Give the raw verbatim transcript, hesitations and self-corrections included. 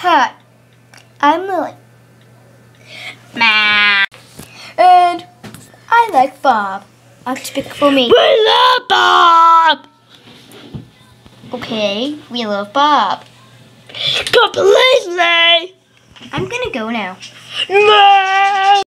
Hi, I'm Lily. Ma. And I like Bob. Despicable Me. We love Bob! Okay, we love Bob. Completely! I'm gonna go now. No!